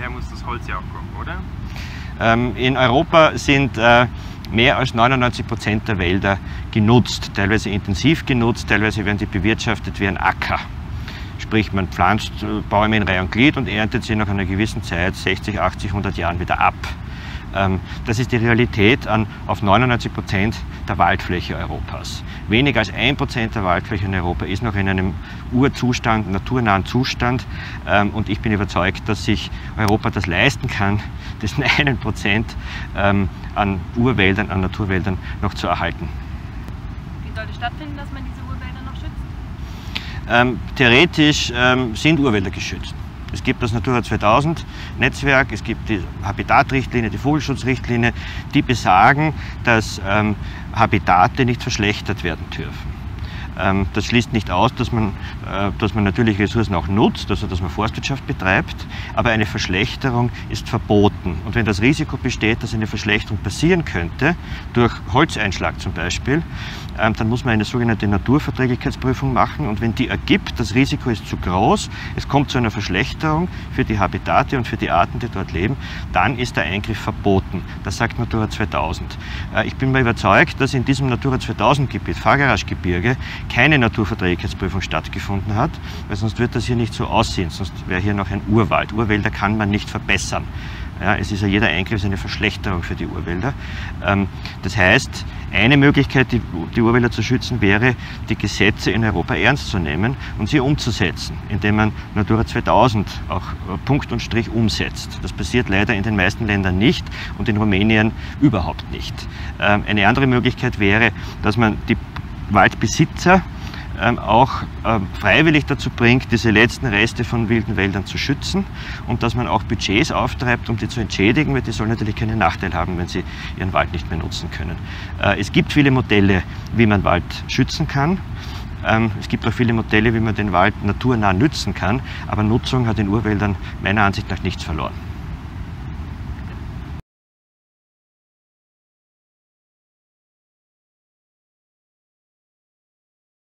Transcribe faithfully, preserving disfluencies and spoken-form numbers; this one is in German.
woher muss das Holz ja auch kommen, oder? Ähm, in Europa sind äh, mehr als neunundneunzig Prozent der Wälder genutzt, teilweise intensiv genutzt, teilweise werden sie bewirtschaftet wie ein Acker. Sprich, man pflanzt Bäume in Reihe und Glied und erntet sie nach einer gewissen Zeit, sechzig, achtzig, hundert Jahren wieder ab. Das ist die Realität an, auf neunundneunzig Prozent der Waldfläche Europas. Weniger als ein Prozent der Waldfläche in Europa ist noch in einem Urzustand, naturnahen Zustand. Und ich bin überzeugt, dass sich Europa das leisten kann, diesen einen Prozent an Urwäldern, an Naturwäldern noch zu erhalten. Wie soll es stattfinden, dass man diese Urwälder noch schützt? Ähm, theoretisch ähm, sind Urwälder geschützt. Es gibt das Natura zweitausend Netzwerk, es gibt die Habitatrichtlinie, die Vogelschutzrichtlinie, die besagen, dass ähm, Habitate nicht verschlechtert werden dürfen. Ähm, das schließt nicht aus, dass man, äh, dass man natürlich Ressourcen auch nutzt, also dass man Forstwirtschaft betreibt, aber eine Verschlechterung ist verboten. Und wenn das Risiko besteht, dass eine Verschlechterung passieren könnte, durch Holzeinschlag zum Beispiel, ähm, dann muss man eine sogenannte Naturverträglichkeitsprüfung machen und wenn die ergibt, das Risiko ist zu groß, es kommt zu einer Verschlechterung für die Habitate und für die Arten, die dort leben, dann ist der Eingriff verboten. Das sagt Natura zweitausend. Äh, ich bin mir überzeugt, dass in diesem Natura zweitausend Gebiet, Fagaraschgebirge, keine Naturverträglichkeitsprüfung stattgefunden hat, weil sonst wird das hier nicht so aussehen, sonst wäre hier noch ein Urwald. Urwälder kann man nicht verbessern. Ja, es ist ja jeder Eingriff eine Verschlechterung für die Urwälder. Ähm, das heißt, eine Möglichkeit, die, die Urwälder zu schützen, wäre, die Gesetze in Europa ernst zu nehmen und sie umzusetzen, indem man Natura zweitausend auch Punkt und Strich umsetzt. Das passiert leider in den meisten Ländern nicht und in Rumänien überhaupt nicht. Ähm, eine andere Möglichkeit wäre, dass man die Waldbesitzer ähm, auch ähm, freiwillig dazu bringt, diese letzten Reste von wilden Wäldern zu schützen und dass man auch Budgets auftreibt, um die zu entschädigen, weil die sollen natürlich keinen Nachteil haben, wenn sie ihren Wald nicht mehr nutzen können. Äh, es gibt viele Modelle, wie man Wald schützen kann. Ähm, es gibt auch viele Modelle, wie man den Wald naturnah nützen kann, aber Nutzung hat in Urwäldern meiner Ansicht nach nichts verloren.